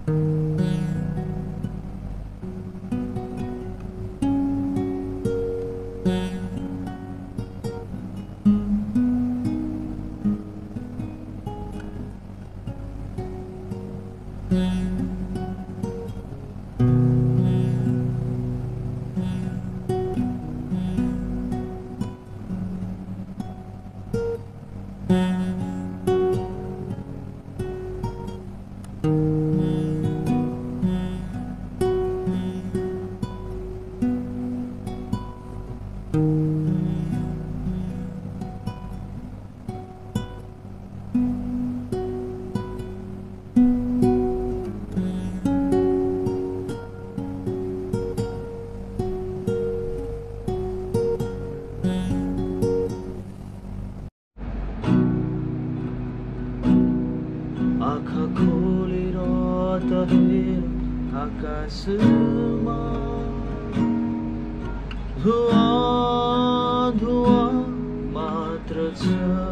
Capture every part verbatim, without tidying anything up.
आकाशमा धुवा धुवा मात्र छ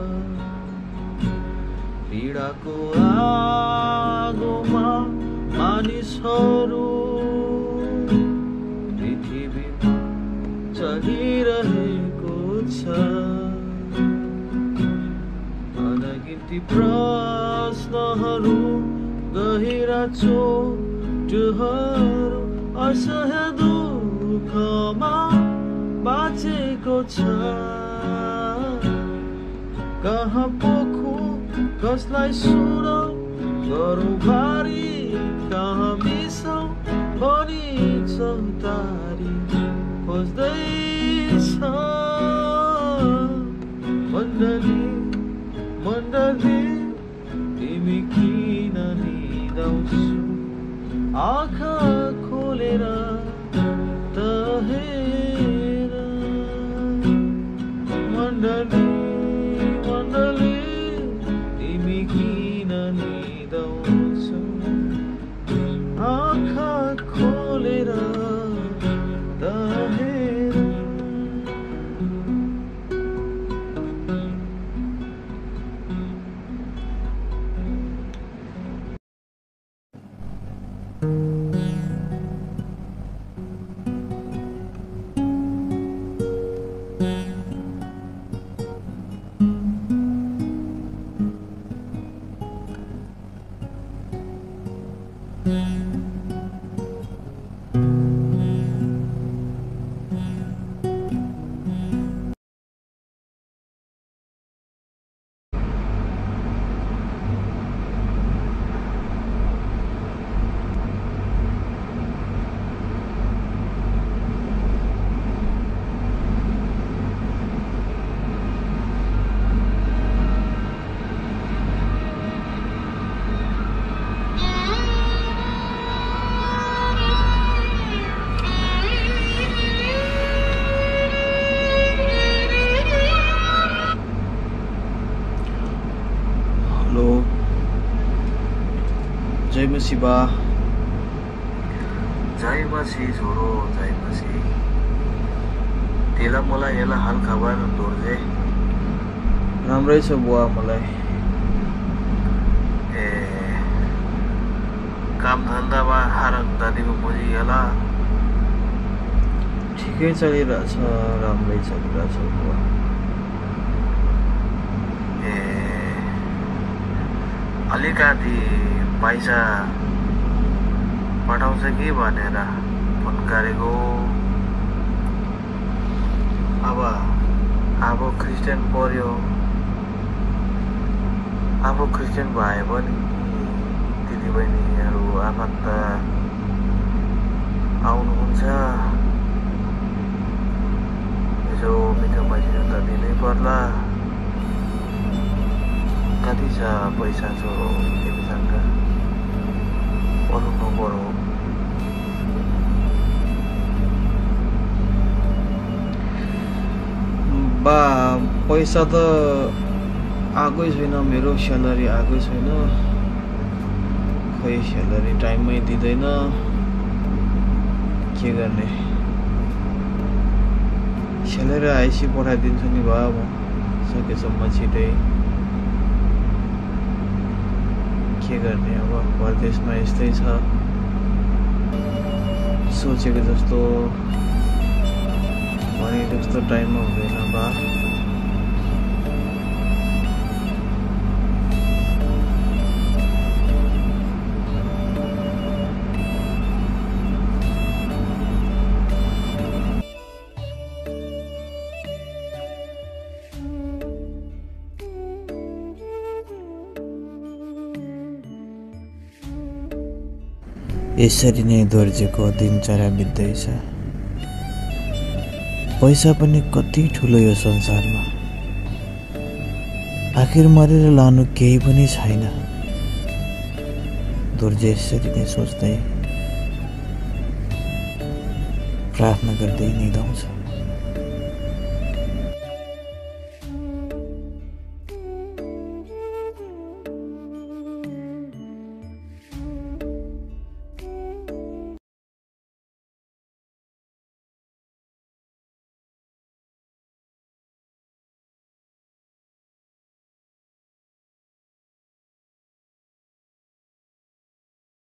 पीडाको आगोमा मानिसहरू पृथ्वीमा चलिरहेको छ अनगिन्ती प्रश्नहरू गहिरा चोटहरू असह्य दुःखमा बाँचेको छ कहाँ पोखु कसलाई सुनौ गरौँ भारी कहाँ मिसौ भनी चौतारी खोज्दैछ मण्डली मण्डली तिमी किन निदाउँछु आँखा खोलेर त हेर मण्डली मण्डली तिमी किन निदाउँछु आँखा खोलेर त हेर जय मसी बा जय मसी छोरो जय मसी तेला मलाई यसलाई हाल खबर दोर्जे राम्रै छ बुवा मलाई ए काम धन्दामा हारन दादीको बुझी होला ठिकै चलिरहेछ राम्रै चलिरहेछ बुवा ए अलिकति पैसा पठाउँछ कि भनेर फोन गरेको अब अब क्रिस्चियन पर्यो अब क्रिस्चियन भए पनि दिदीबहिनीहरू आफन्त आउनुहुन्छ यसो मिठो पैसा त दिनै पर्ला कति छ पैसा छोरो तिमीसँग पढाउनु पर्यो बा पैसा त आएकै छैन मेरो स्यालेरी आएकै छैन खै स्यालेरी टाइममै दिँदैन के गर्ने स्यालेरी आएपछि पठाइदिन्छु नि बा म सकेसम्म छिटै के गर्ने अब परदेशमा यस्तै छ सोचेको जस्तो भने जस्तो टाइममा हुँदैन बा यसरी नै दोर्जेको दिनचर्या बित्दैछ। पैसा पनि कति ठुलो यो संसारमा, आखिर मरेर लानु केही पनि छैन। दोर्जे यसरी नै सोच्दै प्रार्थना गर्दै निदाउँछ।